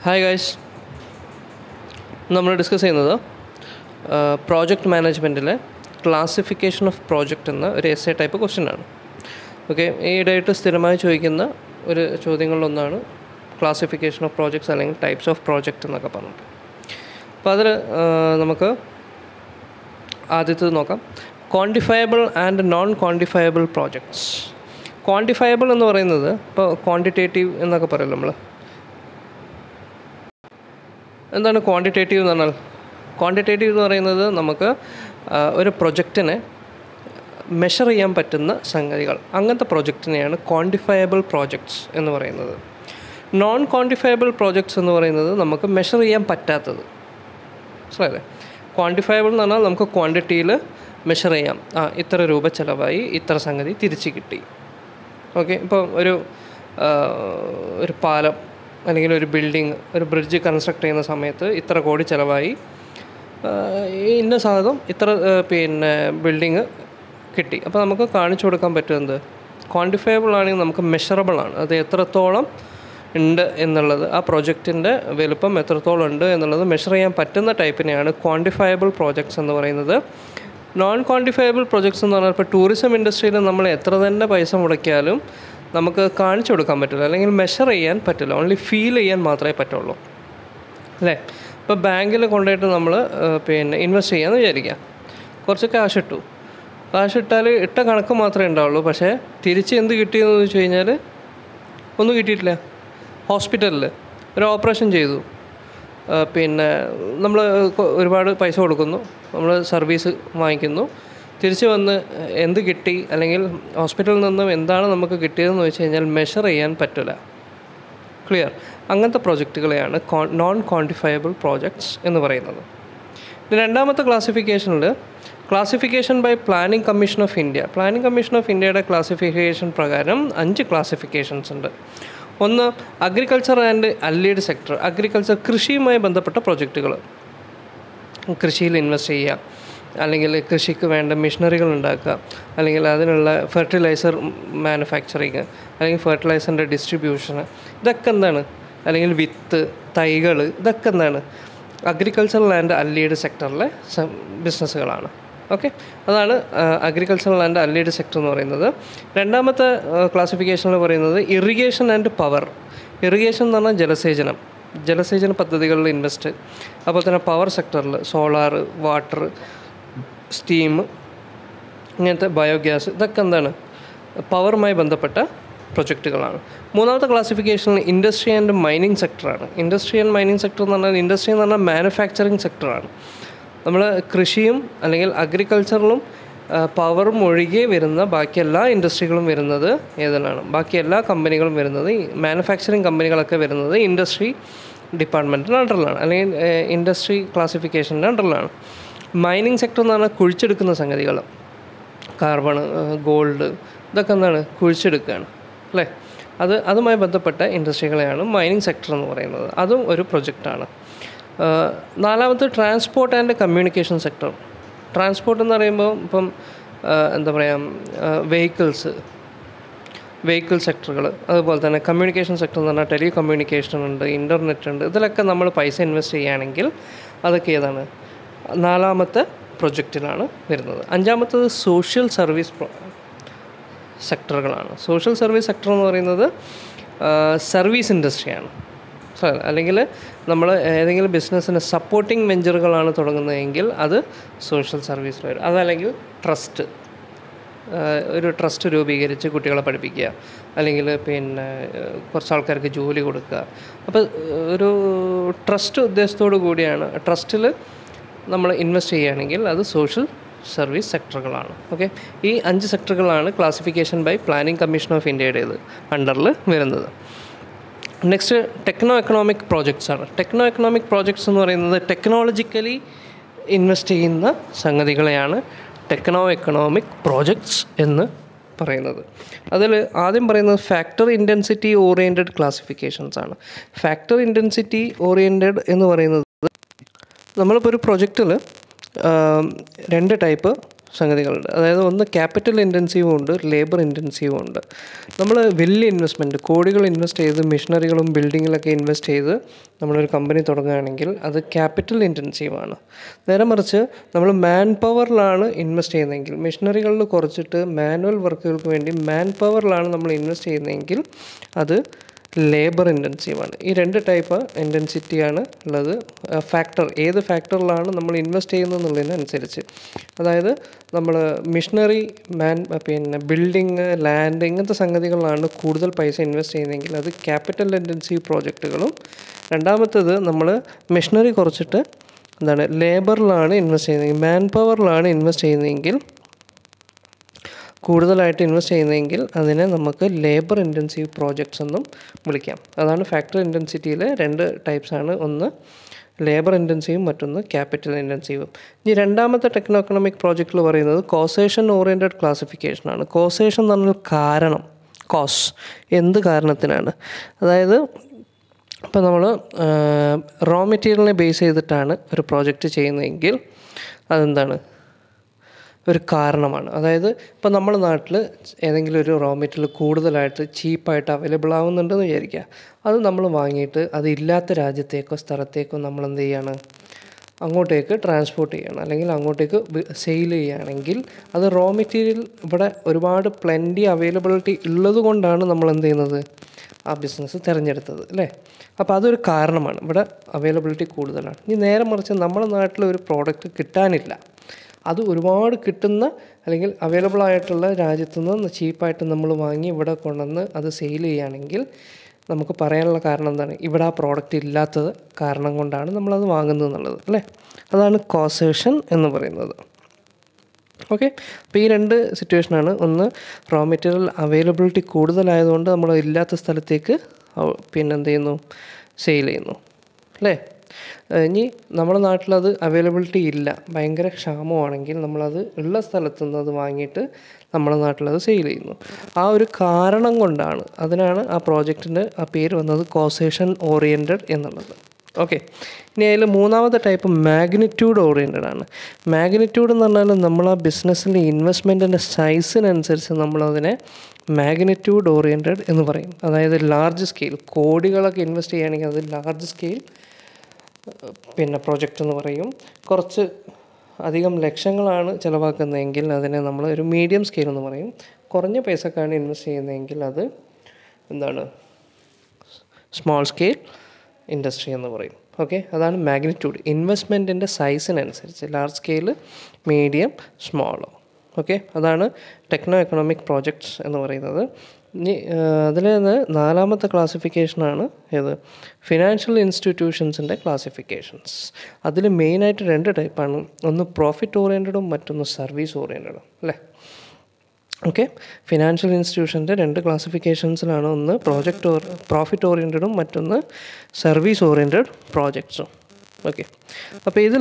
Hi guys, നമ്മൾ discuss ചെയ്യുന്നത് project മാനേജ്മെൻറ്റിലെ ക്ലാസിഫിക്കേഷൻ ഓഫ് പ്രോജക്റ്റ് എന്ന ഒരു എസ്സേ ടൈപ്പ് ക്വസ്റ്റ്യൻ ആണ്. ഓക്കെ, ഈയിടെയായിട്ട് സ്ഥിരമായി ചോദിക്കുന്ന ഒരു ചോദ്യങ്ങളിലൊന്നാണ് ക്ലാസിഫിക്കേഷൻ ഓഫ് പ്രോജക്ട്സ് അല്ലെങ്കിൽ ടൈപ്സ് ഓഫ് പ്രോജക്റ്റ് എന്നൊക്കെ പറഞ്ഞിട്ട്. അപ്പോൾ അതിൽ നമുക്ക് ആദ്യത്തേത് നോക്കാം. Quantifiable and non quantifiable projects. Quantifiable എന്ന് പറയുന്നത് ഇപ്പോൾ ക്വാണ്ടിറ്റേറ്റീവ് എന്നൊക്കെ പറയും നമ്മൾ. എന്താണ് ക്വാണ്ടിറ്റേറ്റീവ് എന്ന് പറഞ്ഞാൽ? ക്വാണ്ടിറ്റേറ്റീവ് എന്ന് പറയുന്നത് നമുക്ക് ഒരു പ്രൊജക്റ്റിനെ മെഷർ ചെയ്യാൻ പറ്റുന്ന സംഗതികൾ, അങ്ങനത്തെ പ്രൊജക്റ്റിനെയാണ് ക്വാണ്ടിഫയബിൾ പ്രോജക്ട്സ് എന്ന് പറയുന്നത്. നോൺ ക്വാണ്ടിഫയബിൾ പ്രോജക്ട്സ് എന്ന് പറയുന്നത് നമുക്ക് മെഷർ ചെയ്യാൻ പറ്റാത്തത്. മനസ്സിലായില്ലേ? ക്വാണ്ടിഫയബിൾ എന്ന് പറഞ്ഞാൽ നമുക്ക് ക്വാണ്ടിറ്റിയിൽ മെഷർ ചെയ്യാം. ഇത്ര രൂപ ചിലവായി, ഇത്ര സംഗതി തിരിച്ച് കിട്ടി. ഓക്കെ, ഇപ്പോൾ ഒരു പാലം അല്ലെങ്കിൽ ഒരു ബിൽഡിങ്, ഒരു ബ്രിഡ്ജ് കൺസ്ട്രക്ട് ചെയ്യുന്ന സമയത്ത് ഇത്ര കോടി ചിലവായി, ഇന്ന സാധനം ഇത്ര ബിൽഡിങ് കിട്ടി. അപ്പോൾ നമുക്ക് കാണിച്ചു കൊടുക്കാൻ പറ്റുന്നത് ക്വാണ്ടിഫയബിൾ ആണെങ്കിൽ നമുക്ക് മെഷറബിളാണ്. അത് എത്രത്തോളം ഉണ്ട് എന്നുള്ളത്, ആ പ്രൊജക്റ്റിൻ്റെ വലുപ്പം എത്രത്തോളം ഉണ്ട് എന്നുള്ളത് മെഷർ ചെയ്യാൻ പറ്റുന്ന ടൈപ്പിനെയാണ് ക്വാണ്ടിഫയബിൾ പ്രോജക്ട്സ് എന്ന് പറയുന്നത്. നോൺ ക്വാണ്ടിഫയബിൾ പ്രോജക്ട്സ് എന്ന് പറഞ്ഞാൽ ഇപ്പോൾ ടൂറിസം ഇൻഡസ്ട്രിയിൽ നമ്മൾ എത്ര തന്നെ പൈസ മുടക്കിയാലും നമുക്ക് കാണിച്ചു കൊടുക്കാൻ പറ്റില്ല, അല്ലെങ്കിൽ മെഷർ ചെയ്യാൻ പറ്റില്ല, ഓൺലി ഫീൽ ചെയ്യാൻ മാത്രമേ പറ്റുള്ളൂ, അല്ലേ? ഇപ്പോൾ ബാങ്കിൽ കൊണ്ടുപോയിട്ട് നമ്മൾ ഇൻവെസ്റ്റ് ചെയ്യാമെന്ന് വിചാരിക്കാം. കുറച്ച് കാശ് ഇട്ടാൽ ഇട്ട കണക്ക് മാത്രമേ ഉണ്ടാവുള്ളൂ. പക്ഷേ തിരിച്ച് എന്ത് കിട്ടിയെന്ന് ചോദിച്ചു കഴിഞ്ഞാൽ ഒന്നും കിട്ടിയിട്ടില്ല. ഹോസ്പിറ്റലിൽ ഒരു ഓപ്പറേഷൻ ചെയ്തു, നമ്മൾ ഒരുപാട് പൈസ കൊടുക്കുന്നു, നമ്മൾ സർവീസ് വാങ്ങിക്കുന്നു, തിരിച്ച് വന്ന് എന്ത് കിട്ടി അല്ലെങ്കിൽ ഹോസ്പിറ്റലിൽ നിന്നും എന്താണ് നമുക്ക് കിട്ടിയതെന്ന് വെച്ച് കഴിഞ്ഞാൽ മെഷർ ചെയ്യാൻ പറ്റില്ല. ക്ലിയർ? അങ്ങനത്തെ പ്രോജക്റ്റുകളെയാണ് നോൺ ക്വാണ്ടിഫയബിൾ പ്രോജക്ട്സ് എന്ന് പറയുന്നത്. രണ്ടാമത്തെ ക്ലാസിഫിക്കേഷനിൽ classification by planning commission of India. Planning commission of ഇന്ത്യയുടെ ക്ലാസിഫിക്കേഷൻ പ്രകാരം 5 ക്ലാസിഫിക്കേഷൻസ് ഉണ്ട്. ഒന്ന്, agriculture and allied sector. Agriculture, കൃഷിയുമായി ബന്ധപ്പെട്ട പ്രോജക്റ്റുകൾ, കൃഷിയിൽ ഇൻവെസ്റ്റ് ചെയ്യുക, അല്ലെങ്കിൽ കൃഷിക്ക് വേണ്ട മെഷീനറികൾ ഉണ്ടാക്കുക, അല്ലെങ്കിൽ അതിനുള്ള ഫെർട്ടിലൈസർ മാനുഫാക്ചറിങ്, അല്ലെങ്കിൽ ഫെർട്ടിലൈസറിൻ്റെ ഡിസ്ട്രിബ്യൂഷന്, ഇതൊക്കെ എന്താണ്? അല്ലെങ്കിൽ വിത്ത്, തൈകൾ, ഇതൊക്കെ എന്താണ്? അഗ്രികൾച്ചറൽ ആൻഡ് അല്ലീഡ് സെക്ടറിലെ ബിസിനസ്സുകളാണ്. ഓക്കെ, അതാണ് അഗ്രികൾച്ചറൽ ആൻഡ് അല്ലീഡ് സെക്ടർ എന്ന് പറയുന്നത്. രണ്ടാമത്തെ ക്ലാസിഫിക്കേഷനിൽ പറയുന്നത് ഇറിഗേഷൻ ആൻഡ് പവർ. ഇറിഗേഷൻ എന്ന് പറഞ്ഞാൽ ജലസേചന പദ്ധതികളിൽ ഇൻവെസ്റ്റ്, അതുപോലെ തന്നെ പവർ സെക്ടറിൽ സോളാർ, വാട്ടർ, സ്റ്റീം, ഇങ്ങനത്തെ ബയോഗ്യാസ്, ഇതൊക്കെ എന്താണ്? പവറുമായി ബന്ധപ്പെട്ട പ്രൊജക്റ്റുകളാണ്. മൂന്നാമത്തെ ക്ലാസിഫിക്കേഷനിൽ ഇൻഡസ്ട്രി ആൻഡ് മൈനിങ് സെക്ടറാണ്. ഇൻഡസ്ട്രി ആൻഡ് മൈനിങ് സെക്ടർ എന്ന് പറഞ്ഞാൽ, ഇൻഡസ്ട്രി എന്ന് പറഞ്ഞാൽ മാനുഫാക്ചറിങ് സെക്ടറാണ്. നമ്മൾ കൃഷിയും അല്ലെങ്കിൽ അഗ്രികൾച്ചറിലും പവറും ഒഴികെ വരുന്ന ബാക്കി എല്ലാ ഇൻഡസ്ട്രികളും വരുന്നത് ഏതിലാണ്? ബാക്കി എല്ലാ കമ്പനികളും വരുന്നത്, മാനുഫാക്ചറിങ് കമ്പനികളൊക്കെ വരുന്നത് ഇൻഡസ്ട്രി ഡിപ്പാർട്ട്മെൻറ്റിൻ്റെ അണ്ടറിലാണ്, അല്ലെങ്കിൽ ഇൻഡസ്ട്രി ക്ലാസിഫിക്കേഷൻ്റെ അണ്ടറിലാണ്. മൈനിങ് സെക്ടർ എന്ന് പറഞ്ഞാൽ കുഴിച്ചെടുക്കുന്ന സംഗതികൾ, കാർബൺ, ഗോൾഡ്, ഇതൊക്കെ എന്താണ്? കുഴിച്ചെടുക്കുകയാണ്, അല്ലേ? അതുമായി ബന്ധപ്പെട്ട ഇൻഡസ്ട്രികളെയാണ് മൈനിങ് സെക്ടർ എന്ന് പറയുന്നത്. അതും ഒരു പ്രൊജക്റ്റാണ്. നാലാമത് transport and communication sector. Transport എന്ന് പറയുമ്പോൾ ഇപ്പം എന്താ പറയുക, വെഹിക്കിൾ സെക്ടറുകൾ, അതുപോലെ തന്നെ കമ്മ്യൂണിക്കേഷൻ സെക്ടർ എന്ന് പറഞ്ഞാൽ ടെലി കമ്മ്യൂണിക്കേഷൻ ഉണ്ട്, ഇൻ്റർനെറ്റ് ഉണ്ട്. ഇതിലൊക്കെ നമ്മൾ പൈസ ഇൻവെസ്റ്റ് ചെയ്യുകയാണെങ്കിൽ അതൊക്കെ ഏതാണ്? നാലാമത്തെ പ്രൊജക്റ്റിലാണ് വരുന്നത്. അഞ്ചാമത്തത് സോഷ്യൽ സർവീസ് സെക്ടറുകളാണ്. സോഷ്യൽ സർവീസ് സെക്ടർ എന്ന് പറയുന്നത് സർവീസ് ഇൻഡസ്ട്രിയാണ്. അല്ലെങ്കിൽ നമ്മൾ ഏതെങ്കിലും ബിസിനസ്സിന് സപ്പോർട്ടിംഗ് വെഞ്ചറുകളാണ് തുടങ്ങുന്നതെങ്കിൽ അത് സോഷ്യൽ സർവീസിൽ വരും. അതല്ലെങ്കിൽ ട്രസ്റ്റ്, ഒരു ട്രസ്റ്റ് രൂപീകരിച്ച് കുട്ടികളെ പഠിപ്പിക്കുക, അല്ലെങ്കിൽ കുറച്ച് ആൾക്കാർക്ക് ജോലി കൊടുക്കുക. അപ്പോൾ ഒരു ട്രസ്റ്റ് ഉദ്ദേശത്തോടു കൂടിയാണ്, ട്രസ്റ്റിൽ നമ്മൾ ഇൻവെസ്റ്റ് ചെയ്യുകയാണെങ്കിൽ അത് സോഷ്യൽ സർവീസ് സെക്ടറുകളാണ്. ഓക്കെ, ഈ 5 സെക്ടറുകളാണ് classification by planning commission of ഇന്ത്യയുടേത് അണ്ടറിൽ വരുന്നത്. നെക്സ്റ്റ് ടെക്നോ എക്കണോമിക് പ്രോജക്ട്സ് ആണ്. ടെക്നോ എക്കണോമിക് പ്രോജക്ട്സ് എന്ന് പറയുന്നത് ടെക്നോളജിക്കലി ഇൻവെസ്റ്റ് ചെയ്യുന്ന സംഗതികളെയാണ് ടെക്നോ എക്കണോമിക് പ്രോജക്ട്സ് എന്ന് പറയുന്നത്. അതിൽ ആദ്യം പറയുന്നത് ഫാക്ടർ ഇൻറ്റൻസിറ്റി ഓറിയൻറ്റഡ് ക്ലാസിഫിക്കേഷൻസ് ആണ്. ഫാക്ടർ ഇൻറ്റൻസിറ്റി ഓറിയൻറ്റഡ് എന്ന് പറയുന്നത്, നമ്മളിപ്പോൾ ഒരു പ്രൊജക്റ്റിൽ 2 ടൈപ്പ് സംഗതികളുണ്ട്. അതായത് ഒന്ന് ക്യാപിറ്റൽ ഇൻറ്റൻസീവും ഉണ്ട്, ലേബർ ഇൻറ്റൻസീവും ഉണ്ട്. നമ്മൾ വലിയ ഇൻവെസ്റ്റ്മെൻറ്റ് കോടികൾ ഇൻവെസ്റ്റ് ചെയ്ത് മെഷീനറികളും ബിൽഡിങ്ങിലൊക്കെ ഇൻവെസ്റ്റ് ചെയ്ത് നമ്മളൊരു കമ്പനി തുടങ്ങുകയാണെങ്കിൽ അത് ക്യാപിറ്റൽ ഇൻറ്റൻസീവാണ്. നേരെ മറിച്ച് നമ്മൾ മാൻ പവറിലാണ് ഇൻവെസ്റ്റ് ചെയ്യുന്നതെങ്കിൽ, മെഷീനറികളിൽ കുറച്ചിട്ട് മാനുവൽ വർക്കുകൾക്ക് വേണ്ടി മാൻ പവറിലാണ് നമ്മൾ ഇൻവെസ്റ്റ് ചെയ്യുന്നതെങ്കിൽ അത് ലേബർ ഇൻറ്റൻസീവാണ്. ഈ രണ്ട് ടൈപ്പ് ഇൻറ്റൻസിറ്റിയാണ് ഉള്ളത്. ഫാക്ടർ ഏത് ഫാക്ടറിലാണ് നമ്മൾ ഇൻവെസ്റ്റ് ചെയ്യുന്നതെന്നുള്ളതിനനുസരിച്ച്. അതായത് നമ്മൾ മിഷനറി പിന്നെ ബിൽഡിങ്, ലാൻഡ് ഇങ്ങനത്തെ സംഗതികളിലാണ് കൂടുതൽ പൈസ ഇൻവെസ്റ്റ് ചെയ്യുന്നതെങ്കിൽ അത് ക്യാപിറ്റൽ ഇൻറ്റൻസീവ് പ്രോജക്റ്റുകളും, രണ്ടാമത്തേത് നമ്മൾ മിഷനറി കുറച്ചിട്ട് ലേബറിലാണ് ഇൻവെസ്റ്റ് ചെയ്യുന്നതെങ്കിൽ, മാൻ പവറിലാണ് ഇൻവെസ്റ്റ് ചെയ്യുന്നതെങ്കിൽ, കൂടുതലായിട്ട് ഇൻവെസ്റ്റ് ചെയ്യുന്നതെങ്കിൽ അതിനെ നമുക്ക് ലേബർ ഇൻറ്റൻസീവ് പ്രോജക്ട്സ് എന്നും വിളിക്കാം. അതാണ് ഫാക്ടർ ഇൻറ്റൻസിറ്റിയിലെ രണ്ട് ടൈപ്സാണ്. ഒന്ന് ലേബർ ഇൻറ്റൻസീവും മറ്റൊന്ന് ക്യാപിറ്റൽ ഇൻറ്റൻസീവും. ഇനി രണ്ടാമത്തെ ടെക്നോ എക്കണോമിക് പ്രോജക്റ്റിൽ പറയുന്നത് കോസേഷൻ ഓറിയൻറ്റഡ് ക്ലാസിഫിക്കേഷനാണ്. കോസേഷൻ എന്ന് പറഞ്ഞാൽ കാരണം, കോസ് എന്ത് കാരണത്തിനാണ്. അതായത് ഇപ്പോൾ നമ്മൾ റോ മെറ്റീരിയലിനെ ബേസ് ചെയ്തിട്ടാണ് ഒരു പ്രോജക്റ്റ് ചെയ്യുന്നതെങ്കിൽ അതെന്താണ്, ഒരു കാരണമാണ്. അതായത് ഇപ്പോൾ നമ്മുടെ നാട്ടിൽ ഏതെങ്കിലും ഒരു റോ മെറ്റീരിയൽ കൂടുതലായിട്ട് ചീപ്പായിട്ട് അവൈലബിൾ ആവുന്നുണ്ടെന്ന് വിചാരിക്കുക. അത് നമ്മൾ വാങ്ങിയിട്ട് അതില്ലാത്ത രാജ്യത്തേക്കോ സ്ഥലത്തേക്കോ നമ്മൾ എന്ത് ചെയ്യാണ്, അങ്ങോട്ടേക്ക് ട്രാൻസ്പോർട്ട് ചെയ്യണം, അല്ലെങ്കിൽ അങ്ങോട്ടേക്ക് സെയിൽ ചെയ്യുകയാണെങ്കിൽ അത് റോ മെറ്റീരിയൽ ഇവിടെ ഒരുപാട് പ്ലെൻറ്റി അവൈലബിലിറ്റി ഉള്ളത് കൊണ്ടാണ് നമ്മൾ എന്ത് ചെയ്യുന്നത്, ആ ബിസിനസ് തിരഞ്ഞെടുത്തത് അല്ലേ. അപ്പോൾ അതൊരു കാരണമാണ്, ഇവിടെ അവൈലബിലിറ്റി കൂടുതലാണ്. ഇനി നേരെ മറിച്ച് നമ്മുടെ നാട്ടിൽ ഒരു പ്രോഡക്റ്റ് കിട്ടാനില്ല, അത് ഒരുപാട് കിട്ടുന്ന അല്ലെങ്കിൽ അവൈലബിൾ ആയിട്ടുള്ള രാജ്യത്തു നിന്ന് ചീപ്പായിട്ട് നമ്മൾ വാങ്ങി ഇവിടെ കൊണ്ടുവന്ന് അത് സെയിൽ ചെയ്യുകയാണെങ്കിൽ നമുക്ക് പറയാനുള്ള കാരണം എന്താണ്, ഇവിടെ ആ പ്രോഡക്റ്റ് ഇല്ലാത്തത് കാരണം കൊണ്ടാണ് നമ്മളത് വാങ്ങുന്നത് എന്നുള്ളത് അല്ലേ. അതാണ് കോസേഷൻ എന്ന് പറയുന്നത്. ഓക്കെ, അപ്പോൾ ഈ രണ്ട് സിറ്റുവേഷനാണ്. ഒന്ന് റോ മെറ്റീരിയൽ അവൈലബിലിറ്റി കൂടുതലായതുകൊണ്ട് നമ്മൾ ഇല്ലാത്ത സ്ഥലത്തേക്ക് എന്ത് ചെയ്യുന്നു, സെയിൽ ചെയ്യുന്നു അല്ലേ. ഇനി നമ്മുടെ നാട്ടിലത് അവൈലബിലിറ്റി ഇല്ല, ഭയങ്കര ക്ഷാമമാണെങ്കിൽ നമ്മളത് ഉള്ള സ്ഥലത്തു നിന്ന് അത് വാങ്ങിയിട്ട് നമ്മുടെ നാട്ടിലത് സെയിൽ ചെയ്യുന്നു. ആ ഒരു കാരണം കൊണ്ടാണ്, അതിനാണ് ആ പ്രോജക്റ്റിൻ്റെ ആ പേര് വന്നത് കോസേഷൻ ഓറിയൻറ്റഡ് എന്നുള്ളത്. ഓക്കെ, ഇനി അതിൽ മൂന്നാമത്തെ ടൈപ്പ് മാഗ്നിറ്റ്യൂഡ് ഓറിയൻറ്റഡ് ആണ്. മാഗ്നിറ്റ്യൂഡ് എന്ന് പറഞ്ഞാൽ നമ്മൾ ആ ബിസിനസ്സിൻ്റെ ഇൻവെസ്റ്റ്മെൻറ്റിൻ്റെ സൈസിനനുസരിച്ച് നമ്മളതിനെ മാഗ്നിറ്റ്യൂഡ് ഓറിയൻറ്റഡ് എന്ന് പറയും. അതായത് ലാർജ് സ്കെയിൽ, കോടികളൊക്കെ ഇൻവെസ്റ്റ് ചെയ്യുകയാണെങ്കിൽ അത് ലാർജ് സ്കെയിൽ പ്രോജക്റ്റ് എന്ന് പറയും. കുറച്ച് അധികം ലക്ഷങ്ങളാണ് ചിലവാക്കുന്നതെങ്കിൽ അതിനെ നമ്മൾ ഒരു മീഡിയം സ്കെയിൽ എന്ന് പറയും. കുറഞ്ഞ പൈസക്കാണ് ഇൻവെസ്റ്റ് ചെയ്യുന്നതെങ്കിൽ അത് എന്താണ്, സ്മോൾ സ്കെയിൽ ഇൻഡസ്ട്രി എന്ന് പറയും. ഓക്കെ, അതാണ് മാഗ്നിറ്റ്യൂഡ്. ഇൻവെസ്റ്റ്മെൻറ്റിൻ്റെ സൈസിനനുസരിച്ച് ലാർജ് സ്കെയിൽ, മീഡിയം, സ്മോളോ. ഓക്കെ, അതാണ് ടെക്നോ എക്കണോമിക് പ്രോജക്ട്സ് എന്ന് പറയുന്നത്. ഇനി അതിൽ നിന്ന് നാലാമത്തെ ക്ലാസിഫിക്കേഷനാണ് ഏത്, ഫിനാൻഷ്യൽ ഇൻസ്റ്റിറ്റ്യൂഷൻസിൻ്റെ ക്ലാസിഫിക്കേഷൻസ്. അതിൽ മെയിനായിട്ട് രണ്ട് ടൈപ്പാണ്, ഒന്ന് പ്രോഫിറ്റ് ഓറിയൻറ്റഡും മറ്റൊന്ന് സർവീസ് ഓറിയൻറ്റഡും അല്ലേ. ഓക്കെ, ഫിനാൻഷ്യൽ ഇൻസ്റ്റിറ്റ്യൂഷൻ്റെ രണ്ട് ക്ലാസിഫിക്കേഷൻസിലാണ്, ഒന്ന് പ്രോഫിറ്റ് ഓറിയൻറ്റഡും മറ്റൊന്ന് സർവീസ് ഓറിയൻറ്റഡ് പ്രോജക്ട്സും. ഓക്കെ, അപ്പോൾ ഇതിൽ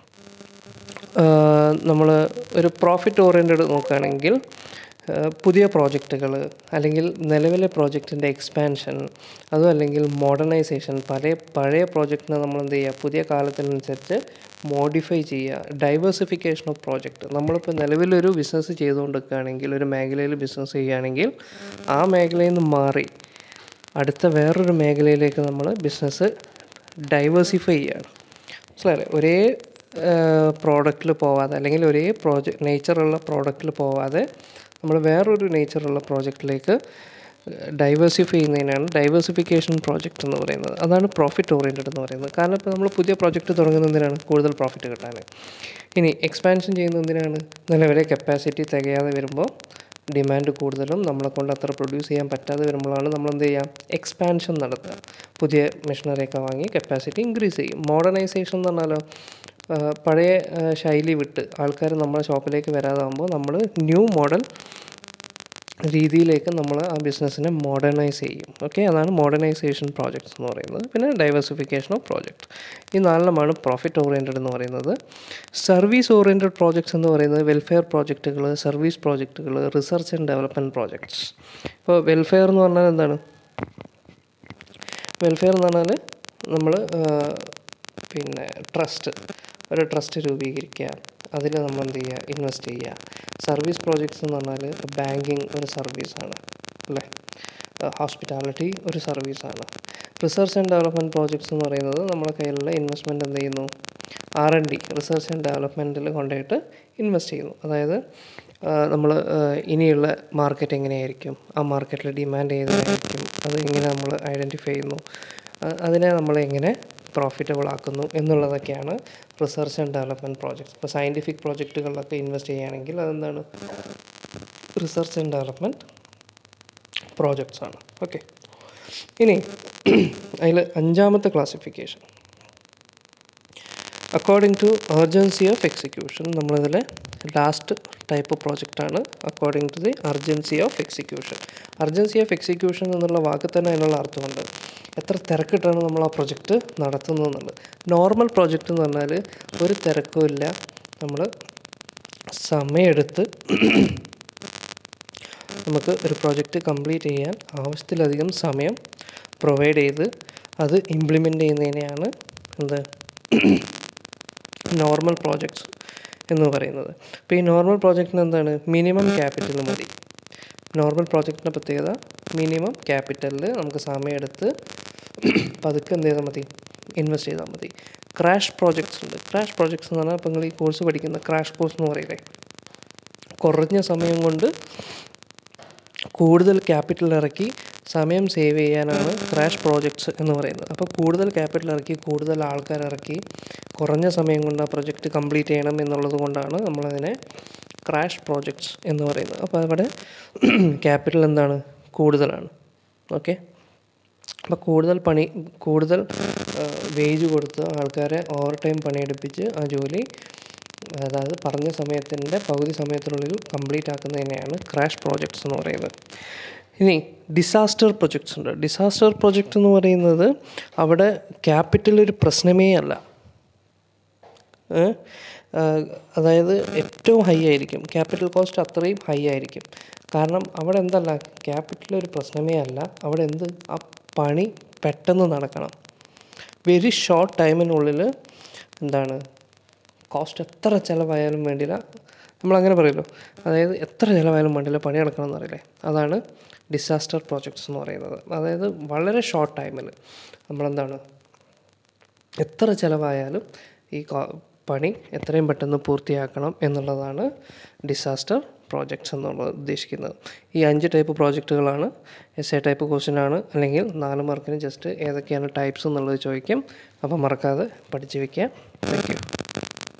നമ്മൾ ഒരു പ്രോഫിറ്റ് ഓറിയൻറ്റഡ് നോക്കുകയാണെങ്കിൽ പുതിയ പ്രോജക്റ്റുകൾ അല്ലെങ്കിൽ നിലവിലെ പ്രോജക്റ്റിൻ്റെ എക്സ്പാൻഷൻ, അതും അല്ലെങ്കിൽ മോഡേണൈസേഷൻ, പഴയ പ്രോജക്റ്റിനെ നമ്മൾ എന്ത് ചെയ്യുക, പുതിയ കാലത്തിനനുസരിച്ച് മോഡിഫൈ ചെയ്യുക. ഡൈവേഴ്സിഫിക്കേഷൻ ഓഫ് പ്രോജക്റ്റ്, നമ്മളിപ്പോൾ നിലവിലൊരു ബിസിനസ് ചെയ്തുകൊണ്ടിരിക്കുകയാണെങ്കിൽ, ഒരു മേഖലയിൽ ബിസിനസ് ചെയ്യുകയാണെങ്കിൽ ആ മേഖലയിൽ നിന്ന് മാറി അടുത്ത വേറൊരു മേഖലയിലേക്ക് നമ്മൾ ബിസിനസ് ഡൈവേഴ്സിഫൈ ചെയ്യുകയാണ്. മനസ്സിലായില്ലേ, ഒരേ പ്രോഡക്റ്റിൽ പോവാതെ അല്ലെങ്കിൽ ഒരേ നേച്ചറുള്ള പ്രോഡക്റ്റിൽ പോവാതെ നമ്മൾ വേറൊരു നേച്ചറുള്ള പ്രോജക്റ്റിലേക്ക് ഡൈവേഴ്സിഫൈ ചെയ്യുന്നതിനാണ് ഡൈവേഴ്സിഫിക്കേഷൻ പ്രോജക്റ്റ് എന്ന് പറയുന്നത്. അതാണ് പ്രോഫിറ്റ് ഓറിയൻറ്റഡ് എന്ന് പറയുന്നത്. കാരണം ഇപ്പോൾ നമ്മൾ പുതിയ പ്രോജക്റ്റ് തുടങ്ങുന്നതിനാണ് കൂടുതൽ പ്രോഫിറ്റ് കിട്ടാൻ. ഇനി എക്സ്പാൻഷൻ ചെയ്യുന്നതിനാണ് നിലവിലെ കപ്പാസിറ്റി തികയാതെ വരുമ്പോൾ, ഡിമാൻഡ് കൂടുതലും നമ്മളെ കൊണ്ട് അത്ര പ്രൊഡ്യൂസ് ചെയ്യാൻ പറ്റാതെ വരുമ്പോഴാണ് നമ്മൾ എന്ത് ചെയ്യുക, എക്സ്പാൻഷൻ നടത്തുക. പുതിയ മെഷീനറിയൊക്കെ വാങ്ങി കപ്പാസിറ്റി ഇൻക്രീസ് ചെയ്യും. മോഡേണൈസേഷൻ എന്ന് പറഞ്ഞാലോ, പഴയ ശൈലി വിട്ട് ആൾക്കാർ നമ്മുടെ ഷോപ്പിലേക്ക് വരാതാകുമ്പോൾ നമ്മൾ ന്യൂ മോഡൽ രീതിയിലേക്ക് നമ്മൾ ആ ബിസിനസ്സിനെ മോഡേണൈസ് ചെയ്യും. ഓക്കെ, അതാണ് മോഡേണൈസേഷൻ പ്രോജക്ട്സ് എന്ന് പറയുന്നത്. പിന്നെ ഡൈവേഴ്സിഫിക്കേഷൻ ഓഫ് പ്രോജക്റ്റ്. ഈ നാലെണ്ണമാണ് പ്രോഫിറ്റ് ഓറിയൻറ്റഡ് എന്ന് പറയുന്നത്. സർവീസ് ഓറിയൻറ്റഡ് പ്രോജക്ട്സ് എന്ന് പറയുന്നത് വെൽഫെയർ പ്രോജക്റ്റുകൾ, സർവീസ് പ്രോജക്റ്റുകൾ, റിസർച്ച് ആൻഡ് ഡെവലപ്മെൻറ്റ് പ്രോജക്ട്സ്. ഇപ്പോൾ വെൽഫെയർ എന്ന് പറഞ്ഞാൽ എന്താണ്, വെൽഫെയർ എന്ന് പറഞ്ഞാൽ നമ്മൾ ട്രസ്റ്റ്, ഒരു ട്രസ്റ്റ് രൂപീകരിക്കുക, അതിൽ നമ്മൾ എന്ത് ചെയ്യുക, ഇൻവെസ്റ്റ് ചെയ്യുക. സർവീസ് പ്രോജക്ട്സ് എന്ന് പറഞ്ഞാൽ ബാങ്കിങ് ഒരു സർവീസാണ് അല്ലേ, ഹോസ്പിറ്റാലിറ്റി ഒരു സർവീസാണ്. റിസർച്ച് ആൻഡ് ഡെവലപ്മെൻറ്റ് പ്രോജക്ട്സ് എന്ന് പറയുന്നത് നമ്മുടെ കയ്യിലുള്ള ഇൻവെസ്റ്റ്മെൻറ്റ് എന്ത് ചെയ്യുന്നു, R&D റിസർച്ച് ആൻഡ് ഡെവലപ്മെൻറ്റിൽ കൊണ്ടുപോയിട്ട് ഇൻവെസ്റ്റ് ചെയ്യുന്നു. അതായത് നമ്മൾ ഇനിയുള്ള മാർക്കറ്റ് എങ്ങനെയായിരിക്കും, ആ മാർക്കറ്റിൽ ഡിമാൻഡ് ഏതായിരിക്കും, അത് എങ്ങനെ നമ്മൾ ഐഡൻറ്റിഫൈ ചെയ്യുന്നു, അതിനെ നമ്മൾ എങ്ങനെ പ്രോഫിറ്റബിൾ ആക്കുന്നു എന്നുള്ളതൊക്കെയാണ് റിസർച്ച് ആൻഡ് ഡെവലപ്മെൻറ്റ് പ്രോജക്ട്സ്. ഇപ്പോൾ സയൻറ്റിഫിക് പ്രോജക്റ്റുകളിലൊക്കെ ഇൻവെസ്റ്റ് ചെയ്യുകയാണെങ്കിൽ അതെന്താണ്, റിസർച്ച് ആൻഡ് ഡെവലപ്മെൻറ്റ് പ്രോജക്ട്സ് ആണ്. ഓക്കെ, ഇനി അതിൽ 5ാമത്തെ classification according to urgency of execution. നമ്മളിതിൽ ലാസ്റ്റ് ടൈപ്പ് പ്രോജക്റ്റാണ് according to the urgency of execution. Urgency of execution എന്നുള്ള വാക്ക് തന്നെ അതിനുള്ള അർത്ഥമുണ്ട്, എത്ര തിരക്കിട്ടാണ് നമ്മൾ ആ പ്രൊജക്റ്റ് നടത്തുന്നതെന്നുള്ളത്. നോർമൽ പ്രോജക്റ്റ് എന്ന് പറഞ്ഞാൽ ഒരു തിരക്കുമില്ല, നമ്മൾ സമയമെടുത്ത് നമുക്ക് ഒരു പ്രോജക്റ്റ് കംപ്ലീറ്റ് ചെയ്യാൻ ആവശ്യത്തിലധികം സമയം പ്രൊവൈഡ് ചെയ്ത് അത് ഇംപ്ലിമെൻ്റ് ചെയ്യുന്നതിനെയാണ് എന്ത്, നോർമൽ പ്രോജക്ട്സ് എന്ന് പറയുന്നത്. അപ്പോൾ ഈ നോർമൽ പ്രോജക്റ്റിന് എന്താണ്, മിനിമം ക്യാപിറ്റൽ മതി. നോർമൽ പ്രോജക്റ്റിൻ്റെ പ്രത്യേകത മിനിമം ക്യാപിറ്റലിൽ നമുക്ക് സമയമെടുത്ത് പതുക്കെ എന്ത് ചെയ്താൽ മതി, ഇൻവെസ്റ്റ് ചെയ്താൽ മതി. ക്രാഷ് പ്രോജക്ട്സ് ഉണ്ട്. ക്രാഷ് പ്രോജക്ട്സ് എന്ന് പറഞ്ഞാൽ ഇപ്പോൾ നിങ്ങൾ ഈ കോഴ്സ് പഠിക്കുന്ന ക്രാഷ് കോഴ്സ് എന്ന് പറയില്ലേ, കുറഞ്ഞ സമയം കൊണ്ട് കൂടുതൽ ക്യാപിറ്റൽ ഇറക്കി സമയം സേവ് ചെയ്യാനാണ് ക്രാഷ് പ്രോജക്ട്സ് എന്ന് പറയുന്നത്. അപ്പോൾ കൂടുതൽ ക്യാപിറ്റൽ ഇറക്കി കൂടുതൽ ആൾക്കാർ ഇറക്കി കുറഞ്ഞ സമയം കൊണ്ട് ആ പ്രൊജക്റ്റ് കംപ്ലീറ്റ് ചെയ്യണം എന്നുള്ളത് കൊണ്ടാണ് നമ്മളതിനെ ക്രാഷ് പ്രോജക്ട്സ് എന്ന് പറയുന്നത്. അപ്പോൾ അവിടെ ക്യാപിറ്റൽ എന്താണ്, കൂടുതലാണ്. ഓക്കെ, അപ്പോൾ കൂടുതൽ വേജ് കൊടുത്ത് ആൾക്കാരെ ഓവർ ടൈം പണിയെടുപ്പിച്ച് ആ ജോലി, അതായത് പറഞ്ഞ സമയത്തിൻ്റെ പകുതി സമയത്തിനുള്ളിൽ കംപ്ലീറ്റ് ആക്കുന്നതിനെയാണ് ക്രാഷ് പ്രോജക്ട്സ് എന്ന് പറയുന്നത്. ഇനി ഡിസാസ്റ്റർ പ്രൊജക്ട്സ് ഉണ്ട്. ഡിസാസ്റ്റർ പ്രൊജക്റ്റ് എന്ന് പറയുന്നത് അവിടെ ക്യാപിറ്റൽ ഒരു പ്രശ്നമേ അല്ല, അതായത് ഏറ്റവും ഹൈ ആയിരിക്കും, ക്യാപിറ്റൽ കോസ്റ്റ് അത്രയും ഹൈ ആയിരിക്കും. കാരണം അവിടെ എന്തല്ല, ക്യാപിറ്റൽ ഒരു പ്രശ്നമേ അല്ല, അവിടെ എന്ത്, ആ പണി പെട്ടെന്ന് നടക്കണം, വെരി ഷോർട്ട് ടൈമിനുള്ളിൽ എന്താണ്, കോസ്റ്റ് എത്ര ചിലവായാലും വേണ്ടില്ല, നമ്മളങ്ങനെ പറയുമല്ലോ, അതായത് എത്ര ചിലവായാലും വേണ്ടില്ല പണി നടക്കണം എന്ന് പറയില്ലേ, അതാണ് ഡിസാസ്റ്റർ പ്രോജക്ട്സ് എന്ന് പറയുന്നത്. അതായത് വളരെ ഷോർട്ട് ടൈമിൽ നമ്മളെന്താണ്, എത്ര ചിലവായാലും ഈ പണി എത്രയും പെട്ടെന്ന് പൂർത്തിയാക്കണം എന്നുള്ളതാണ് ഡിസാസ്റ്റർ പ്രോജക്ട്സ് എന്നുള്ളത് ഉദ്ദേശിക്കുന്നത്. ഈ 5 ടൈപ്പ് പ്രോജക്റ്റുകളാണ്. എസ്എ ടൈപ്പ് ക്വസ്റ്റ്യനാണ്, അല്ലെങ്കിൽ 4 മാർക്കിന് ജസ്റ്റ് ഏതൊക്കെയാണ് ടൈപ്സ് എന്നുള്ളത് ചോദിക്കും. അപ്പോൾ മറക്കാതെ പഠിച്ച് വയ്ക്കുക. Thank U.